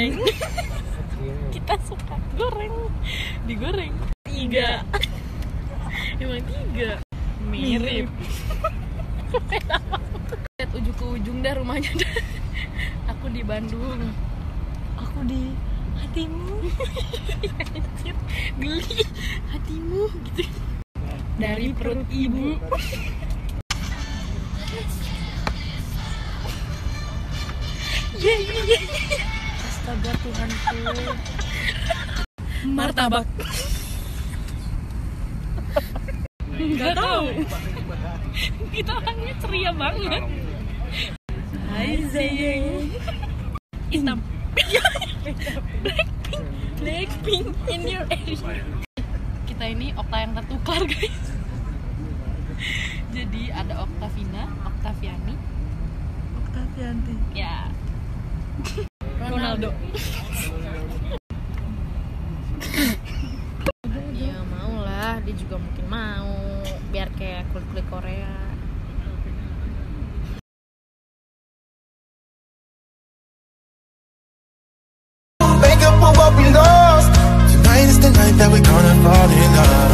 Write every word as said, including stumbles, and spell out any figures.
goreng. Kita suka goreng, digoreng. Tiga. Emang tiga. Mirip. Lihat ujung ke ujung dah rumahnya dah. Aku di Bandung. Aku di hatimu. Anjir, geli hatimu gitu. Dari perut ibu. Ye ye ye. Astaga Tuhanku. Martabak. Enggak tahu. Kita orangnya ceria banget. Hai Zayeng. Hitam. Blackpink. Blackpink in your area. Kita ini okta yang tertukar guys. Jadi ada Oktavina, Oktaviani, Oktavianti. ya. Ronaldo. Ya mau lah, dia juga mungkin mau biar kayak kulit-kulit Korea. Wake up on what we lost. Tonight is the night that we're gonna fall in love.